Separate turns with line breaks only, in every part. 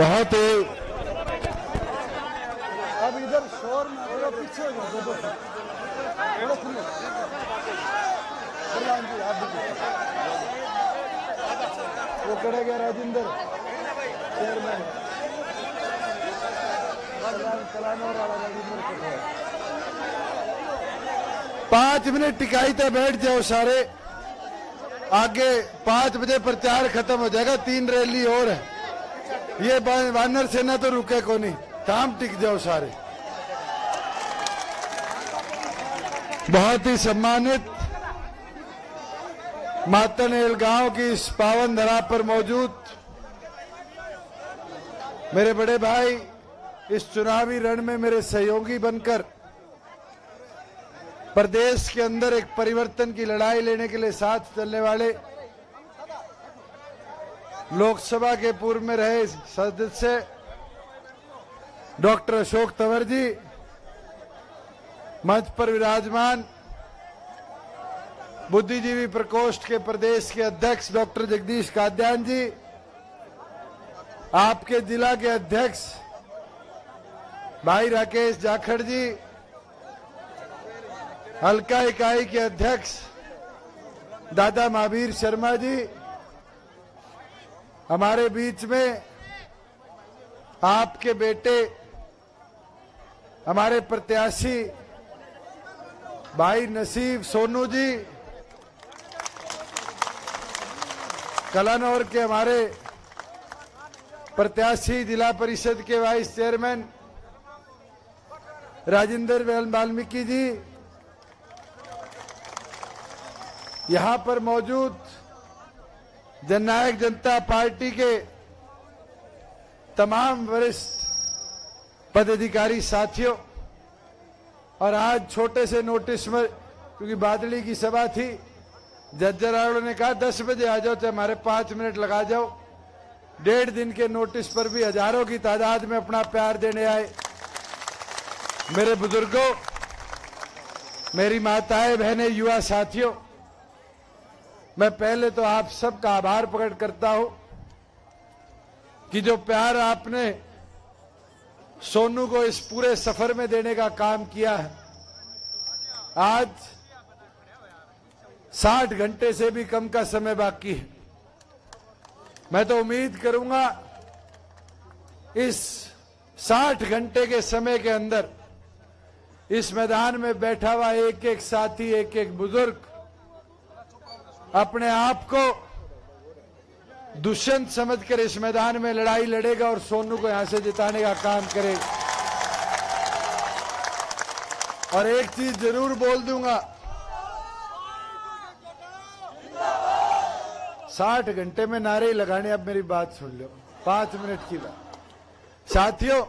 बहुत ही
अब इधर शोर में थोड़ा पीछे हो जाओ, वो खड़ा गया राजेंद्र चेयरमैन कलानौर वाला राजेंद्र खड़ा है।
5 मिनट टिकाई तक बैठ जाओ सारे। आगे 5 बजे प्रचार खत्म हो जाएगा, 3 रैली और है। ये वानर सेना तो रुके को नहीं, थाम टिक जाओ सारे। बहुत ही सम्मानित मातनेल गांव की इस पावन धरा पर मौजूद मेरे बड़े भाई, इस चुनावी रण में मेरे सहयोगी बनकर प्रदेश के अंदर एक परिवर्तन की लड़ाई लेने के लिए साथ चलने वाले लोकसभा के पूर्व में रहे सदस्य डॉक्टर अशोक तंवर जी, मंच पर विराजमान बुद्धिजीवी प्रकोष्ठ के प्रदेश के अध्यक्ष डॉक्टर जगदीश काद्यान जी, आपके जिला के अध्यक्ष भाई राकेश जाखड़ जी, हल्का इकाई के अध्यक्ष दादा महावीर शर्मा जी, हमारे बीच में आपके बेटे हमारे प्रत्याशी भाई नसीब सोनू जी, कलानौर के हमारे प्रत्याशी जिला परिषद के वाइस चेयरमैन राजेंद्र वाल्मीकि जी, यहां पर मौजूद जननायक जनता पार्टी के तमाम वरिष्ठ पदाधिकारी साथियों, और आज छोटे से नोटिस में, क्योंकि बादली की सभा थी, जज्जर ने कहा 10 बजे आ जाओ, चाहे हमारे 5 मिनट लगा जाओ। 1.5 दिन के नोटिस पर भी हजारों की तादाद में अपना प्यार देने आए। मेरे बुजुर्गों, मेरी माताएं, बहनें, युवा साथियों, मैं पहले तो आप सबका आभार प्रकट करता हूं कि जो प्यार आपने सोनू को इस पूरे सफर में देने का काम किया है। आज 60 घंटे से भी कम का समय बाकी है। मैं तो उम्मीद करूंगा इस 60 घंटे के समय के अंदर इस मैदान में बैठा हुआ एक एक साथी, एक एक बुजुर्ग अपने आप को दुष्यंत समझकर इस मैदान में लड़ाई लड़ेगा और सोनू को यहां से जिताने का काम करेगा। और एक चीज जरूर बोल दूंगा, 60 घंटे में नारे ही लगाने। अब मेरी बात सुन लो, 5 मिनट की बात। साथियों,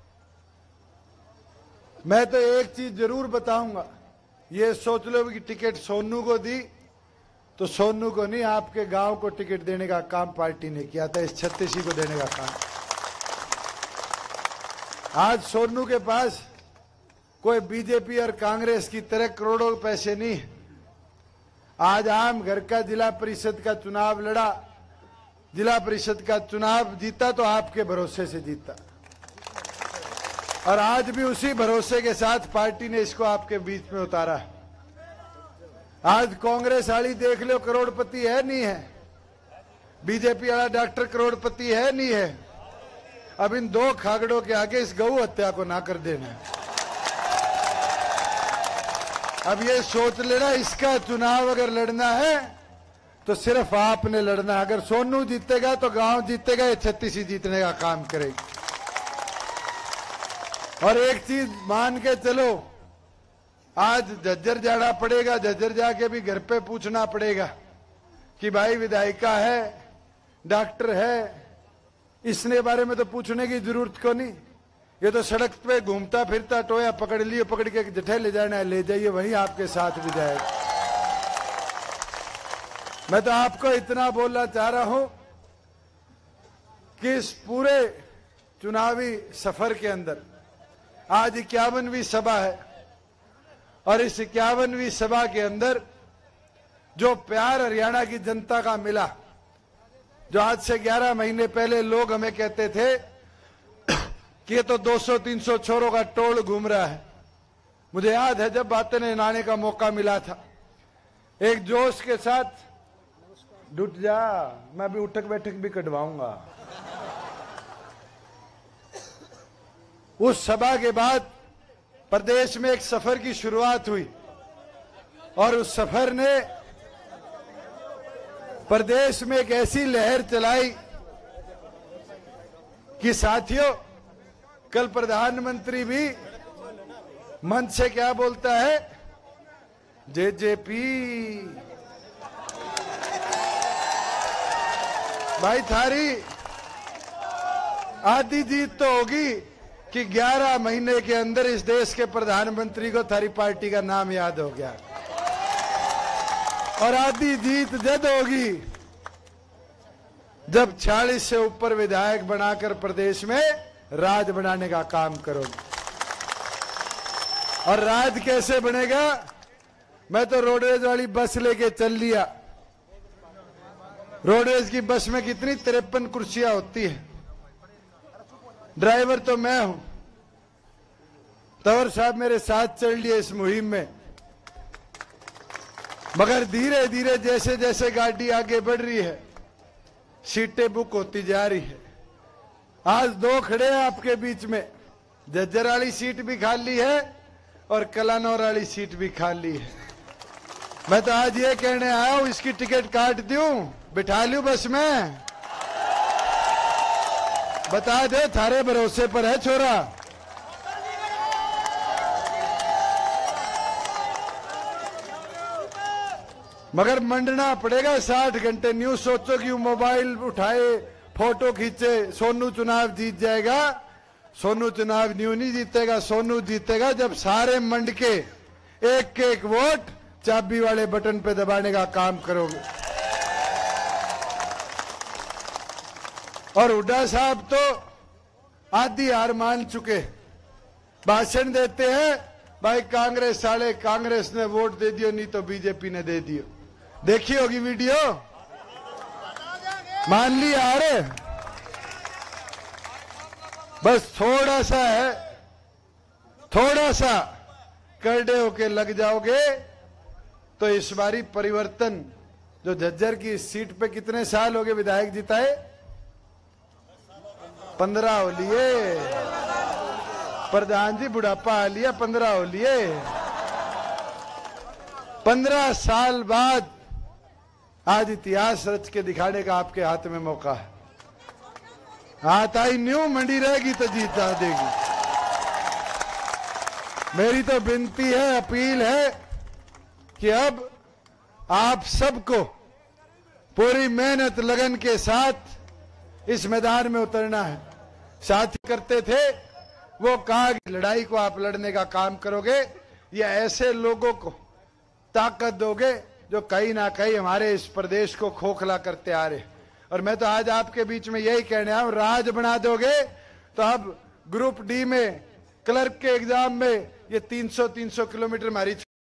मैं तो एक चीज जरूर बताऊंगा, ये सोच लो कि टिकट सोनू को दी तो सोनू को नहीं, आपके गांव को टिकट देने का काम पार्टी ने किया था, इस छत्तीसी को देने का काम। आज सोनू के पास कोई बीजेपी और कांग्रेस की तरह करोड़ों पैसे नहीं है। आज आम घर का जिला परिषद का चुनाव लड़ा, जिला परिषद का चुनाव जीता तो आपके भरोसे से जीता, और आज भी उसी भरोसे के साथ पार्टी ने इसको आपके बीच में उतारा। आज कांग्रेस वाली देख लो, करोड़पति है नहीं है, बीजेपी वाला डॉक्टर करोड़पति है नहीं है। अब इन 2 खागड़ों के आगे इस गौ हत्या को ना कर देना। अब ये सोच लेना, इसका चुनाव अगर लड़ना है तो सिर्फ आपने लड़ना। अगर सोनू जीतेगा तो गांव जीतेगा, ये छत्तीसी जीतने का काम करेगी। और एक चीज मान के चलो, आज झज्जर जाना पड़ेगा, झज्जर जाके भी घर पे पूछना पड़ेगा कि भाई विधायिका है, डॉक्टर है, इसने बारे में तो पूछने की जरूरत को नहीं। ये तो सड़क पे घूमता फिरता, टोया पकड़ लियो, पकड़ के जठे ले जाना है, ले जाइए, वहीं आपके साथ भी जाएगा। मैं तो आपको इतना बोलना चाह रहा हूं कि इस पूरे चुनावी सफर के अंदर आज 51वीं सभा है, और इस 51वीं सभा के अंदर जो प्यार हरियाणा की जनता का मिला, जो आज से 11 महीने पहले लोग हमें कहते थे कि ये तो 200-300 छोरों का टोल घूम रहा है। मुझे याद है जब बातें आने का मौका मिला था, एक जोश के साथ, डूट जा, मैं भी उठक बैठक भी कटवाऊंगा। उस सभा के बाद प्रदेश में एक सफर की शुरुआत हुई और उस सफर ने प्रदेश में एक ऐसी लहर चलाई कि साथियों, कल प्रधानमंत्री भी मंच से क्या बोलता है, जेजेपी। भाई थारी आधी जीत तो होगी कि 11 महीने के अंदर इस देश के प्रधानमंत्री को थारी पार्टी का नाम याद हो गया, और आधी जीत जद होगी जब 40 से ऊपर विधायक बनाकर प्रदेश में राज बनाने का काम करोगे। और राज कैसे बनेगा? मैं तो रोडवेज वाली बस लेके चल लिया। रोडवेज की बस में कितनी 53 कुर्सियां होती है, ड्राइवर तो मैं हूं। तंवर साहब मेरे साथ चल लिए इस मुहिम में, मगर धीरे धीरे जैसे जैसे गाड़ी आगे बढ़ रही है, सीटें बुक होती जा रही है। आज 2 खड़े हैं आपके बीच में, झज्जर वाली सीट भी खाली है और कलानौर वाली सीट भी खाली है। मैं तो आज ये कहने आया हूं, इसकी टिकट काट दूं, बिठा लूं बस में, बता दे, थारे भरोसे पर है छोरा। मगर मंडना पड़ेगा 60 घंटे। न्यूज सोचो कि मोबाइल उठाए, फोटो खींचे, सोनू चुनाव जीत जाएगा। सोनू चुनाव न्यू नहीं जीतेगा, सोनू जीतेगा जब सारे मंड के एक वोट चाबी वाले बटन पे दबाने का काम करोगे। और हुड्डा साहब तो आधी हार मान चुके, भाषण देते हैं, भाई कांग्रेस साले, कांग्रेस ने वोट दे दियो, नहीं तो बीजेपी ने दे दियो। देखी होगी वीडियो, मान ली हार। बस थोड़ा सा है, थोड़ा सा करड़े होके लग जाओगे तो इस बारी परिवर्तन। जो झज्जर की सीट पे कितने साल हो गए विधायक जिताए? 15 हो लिए। प्रधान जी बुढ़ापा आ लिया, 15 हो लिए। 15 साल बाद आज इतिहास रच के दिखाने का आपके हाथ में मौका है। हाथ आई न्यू मंडी रहेगी तो जीता देगी। मेरी तो विनती है, अपील है कि अब आप सबको पूरी मेहनत लगन के साथ इस मैदान में उतरना है। साथी करते थे, वो कहा कि लड़ाई को आप लड़ने का काम करोगे, या ऐसे लोगों को ताकत दोगे जो कहीं ना कहीं हमारे इस प्रदेश को खोखला करते आ रहे। और मैं तो आज आपके बीच में यही कहने आया हूं, राज बना दोगे तो अब ग्रुप डी में क्लर्क के एग्जाम में ये 300 किलोमीटर हमारी